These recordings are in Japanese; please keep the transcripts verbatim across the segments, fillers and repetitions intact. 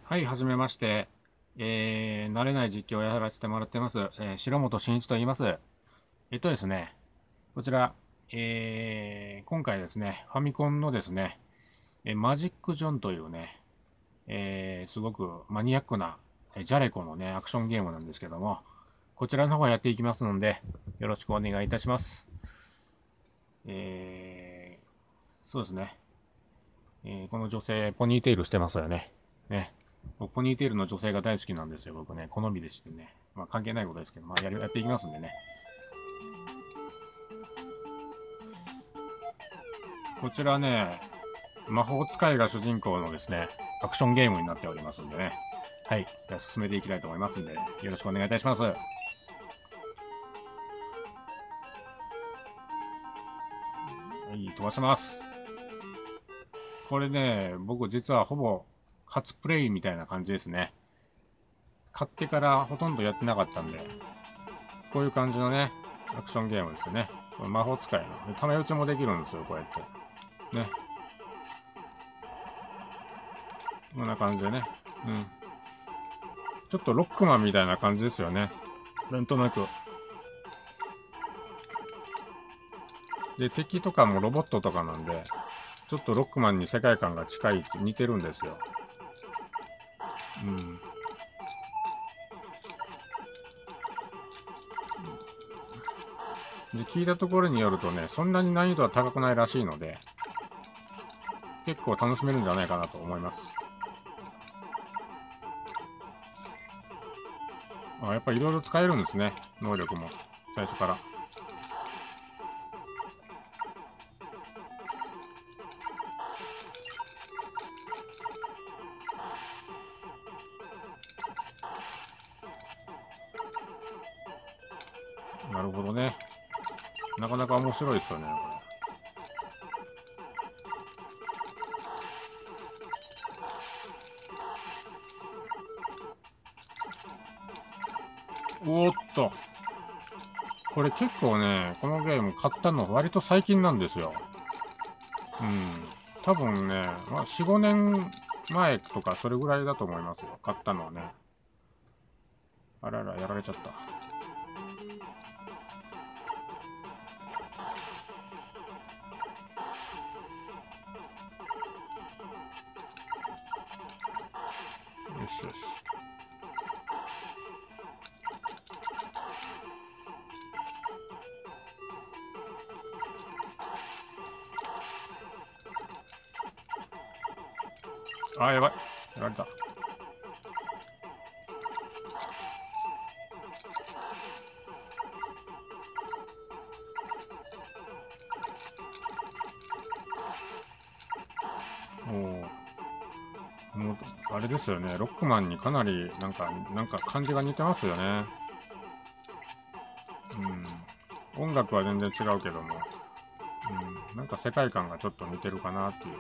はい、はじめまして。えー、慣れない実況をやらせてもらってます。えー、白本慎一と言います。えっとですね、こちら、えー、今回ですね、ファミコンのですね、えーマジック・ジョンというね、えー、すごくマニアックな、えージャレコのね、アクションゲームなんですけども、こちらの方やっていきますので、よろしくお願いいたします。えー、そうですね、えーこの女性、ポニーテールしてますよね。ね。ポニーテールの女性が大好きなんですよ、僕ね。好みでしてね。まあ関係ないことですけど、まあやりやっていきますんでね。こちらね、魔法使いが主人公のですね、アクションゲームになっておりますんでね。はい。じゃあ進めていきたいと思いますんで、よろしくお願いいたします。はい、飛ばします。これね、僕実はほぼ初プレイみたいな感じですね。買ってからほとんどやってなかったんで、こういう感じのね、アクションゲームですよね。魔法使いの。ため打ちもできるんですよ、こうやって。ね。こんな感じでね。うん。ちょっとロックマンみたいな感じですよね。なんとなく。で、敵とかもロボットとかなんで、ちょっとロックマンに世界観が近いって似てるんですよ。うん。で、聞いたところによるとね、そんなに難易度は高くないらしいので、結構楽しめるんじゃないかなと思います。あ、やっぱいろいろ使えるんですね。能力も。最初から。なるほどね。なかなか面白いですよね、これ。おーっと。これ結構ね、このゲーム買ったの割と最近なんですよ。うん。多分ね、まあ、よん、ごねんまえとかそれぐらいだと思いますよ。買ったのはね。あらら、やられちゃった。よしよし。あ、やばい。やられた。おお。もう、あれですよね。ロックマンにかなり、なんか、なんか感じが似てますよね。うん。音楽は全然違うけども。うん。なんか世界観がちょっと似てるかなっていう。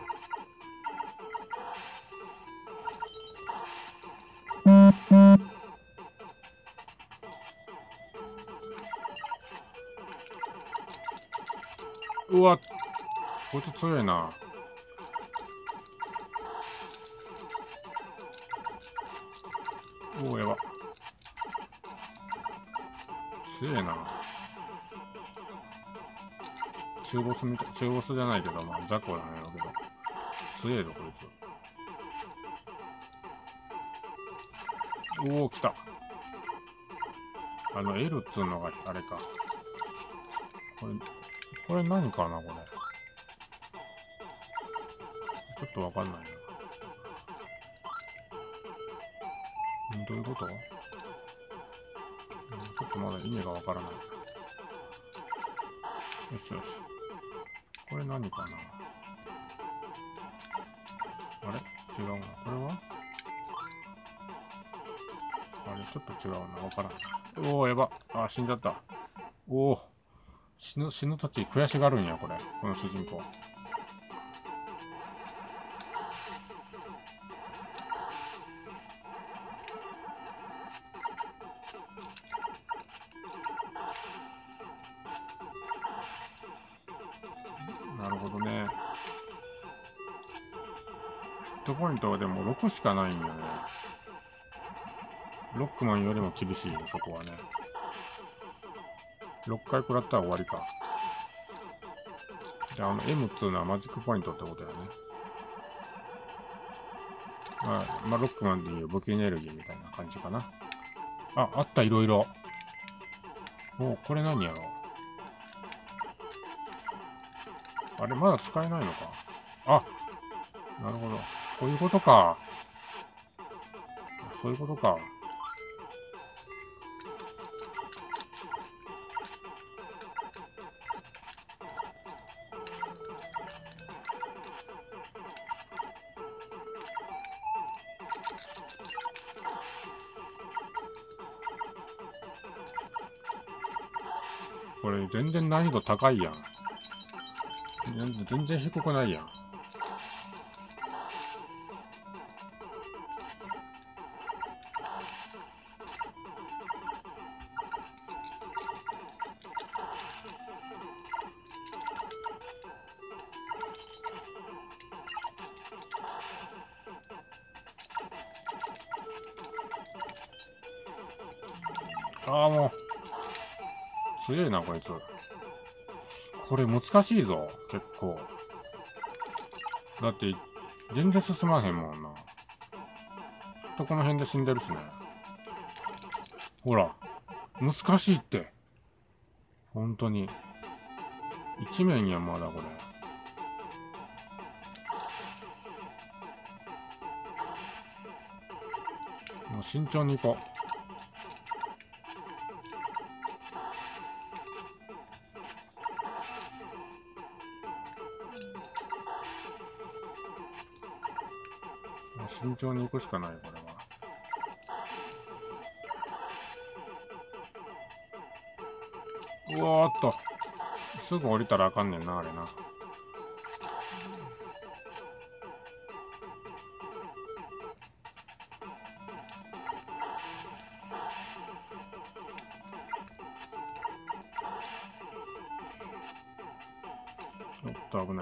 うわ、こいつ強いな。おお、やば。強いな。中ボスみたい、中ボスじゃないけど、まあ、雑魚なんやろうけど。強いぞ、こいつ。おお、来た。あの、L っつうのが、あれか。これ、これ何かな、これ。ちょっとわかんないな。んどういうこと？んちょっとまだ意味がわからない。よしよし。これ何かな。あれ違うな。これはあれちょっと違うな。わからん。おお、やば。あ、死んじゃった。おお。死ぬ、死ぬとき悔しがるんや、これ。この主人公。なるほどね。 トポイントはでもろくしかないんよね。ロックマンよりも厳しいよ、そこはね。ろっかい食らったら終わりか。で、あの エム っつうのはマジックポイントってことやね。まあ、まあ、ロックマンでいう武器エネルギーみたいな感じかな。あ、あった、いろいろ。お、これ何やろう。あれ、まだ使えないのか。あ、なるほど。こういうことか。そういうことか。これ全然難易度高いやん。全然低くないやん。ああ、もう。強いな、こいつ。これ難しいぞ、結構。だって、全然進まへんもんな。とこの辺で死んでるしね。ほら、難しいって。本当に。一面やん、まだこれ。もう慎重に行こう。慎重に行くしかないよ、これは。うわーっと。すぐ降りたらあかんねんな、あれな。おっと、危ない。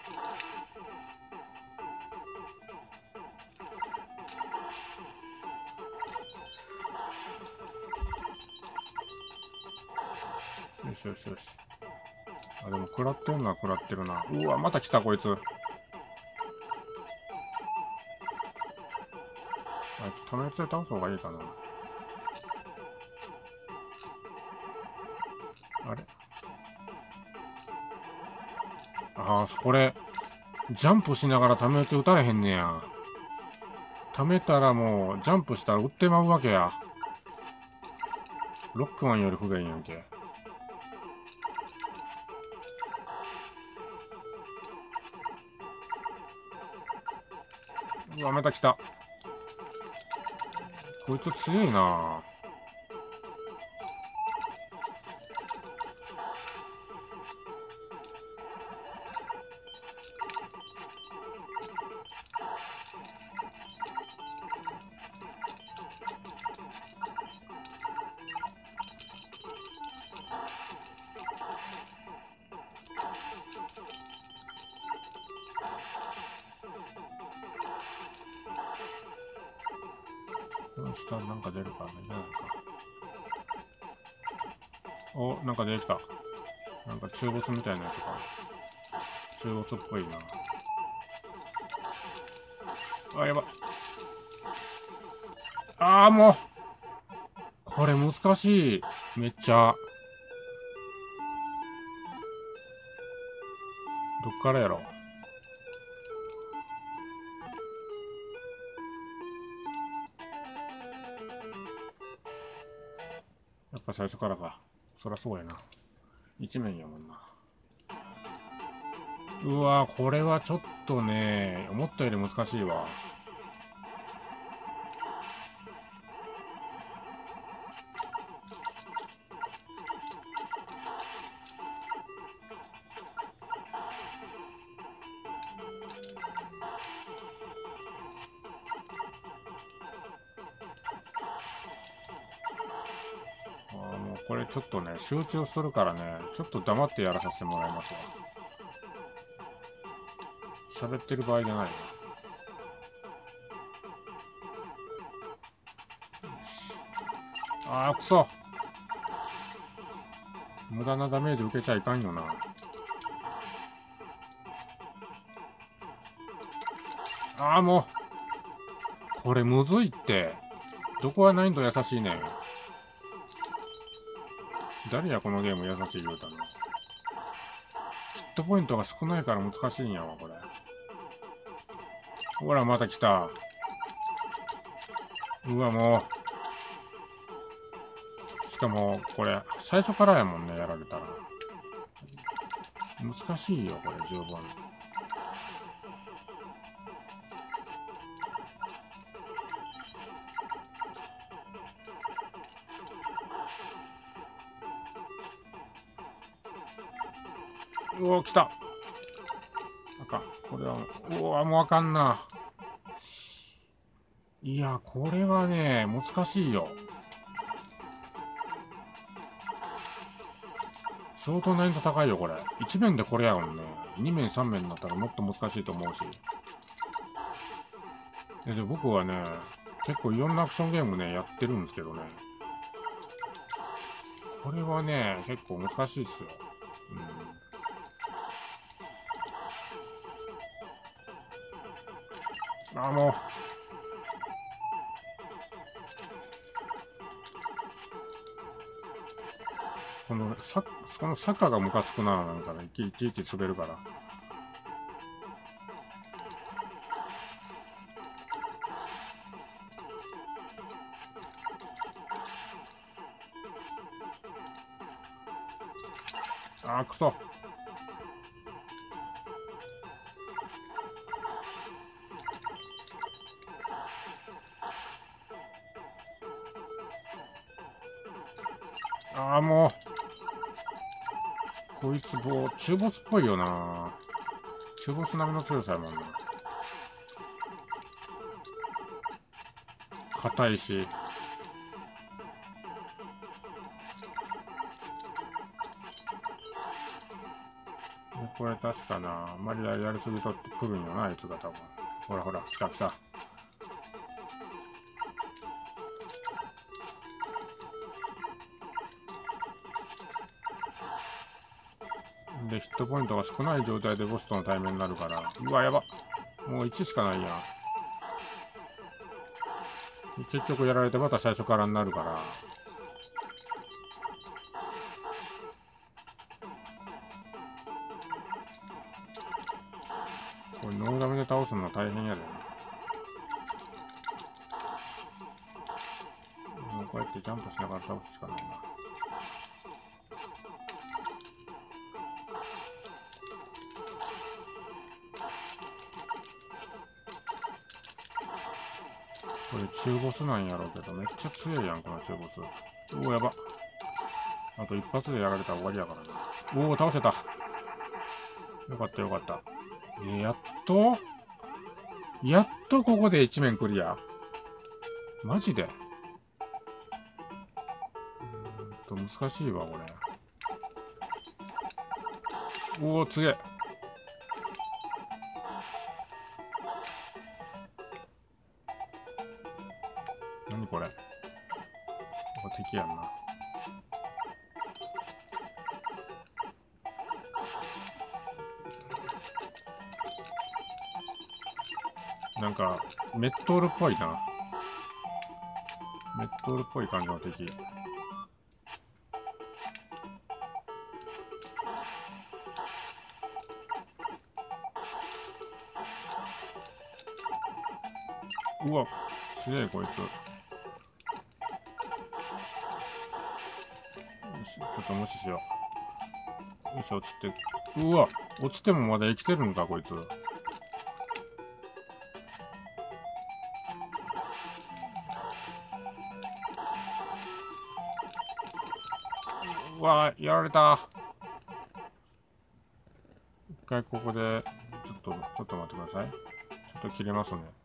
よしよしよし。あ、でも食らってるのは食らってるな。うわ、また来たこいつ。あいつ、ためつで倒す方がいいかな。あれああ、これ、ジャンプしながらため打ち打たれへんねや。ためたらもう、ジャンプしたら打ってまうわけや。ロックマンより不便やんけ。うわ、また来た。こいつ強いな。どうしたらなんか出るかね。出ないか。お、なんか出てきた。なんか中ボスみたいなやつか。中ボスっぽいな。あ、やばい。ああ、もう。これ難しい。めっちゃ。どっからやろ。やっぱ最初からか。そらそうやな。一面やもんな。うわー、これはちょっとね、思ったより難しいわ。あーもうこれちょっとね、集中するからね、ちょっと黙ってやらさせてもらいますわ。喋ってる場合じゃないな。 ああ、くそ。無駄なダメージ受けちゃいかんよな。ああ、もう。これむずいって。どこが難易度優しいねん。誰やこのゲーム優しい言うたの。ヒットポイントが少ないから難しいんやわ、これ。ほら、また来た。うわ、もう。しかも、これ、最初からやもんね、やられたら。難しいよ、これ、十分。うお、来た。あかん。これは、うわ、もうあかんな。いや、これはね、難しいよ。相当難易度高いよ、これ。いち面でこれやもんね。に面、さん面になったらもっと難しいと思うし。で、で僕はね、結構いろんなアクションゲームね、やってるんですけどね。これはね、結構難しいっすよ。うん。あ、もう。このサこの坂がムカつくな、なんかね、いちいち滑るから。あー、くそ。ああ、もう。こいつ、もう、中ボスっぽいよな。中ボス並みの強さやもんな。硬いし。これ確かな、あんまりやりすぎとってくるんよな、あいつが多分。ほらほら、来た来た。で、ヒットポイントが少ない状態でボスとの対面になるから。うわ、やば。もういちしかないやん。結局やられてまた最初からになるから。これノーダメで倒すのは大変やで。もうこうやってジャンプしながら倒すしかないな。これ中ボスなんやろうけど、めっちゃ強いやん、この中ボス。うお、やば。あと一発でやられたら終わりやからな。おお、倒せた。よかったよかった。えー、やっとやっとここでいち面クリア。マジでうーんと、難しいわ、これ。おお、つげえ。なにこれ。これ敵やんな。なんか、メットールっぽいな。メットールっぽい感じの敵。うわ、すげえこいつ。よし、ちょっと無視しよう。よし、落ちて。うわ、落ちてもまだ生きてるんか、こいつ。うわ、やられた。一回ここで、ちょっと、ちょっと待ってください。ちょっと切れますね。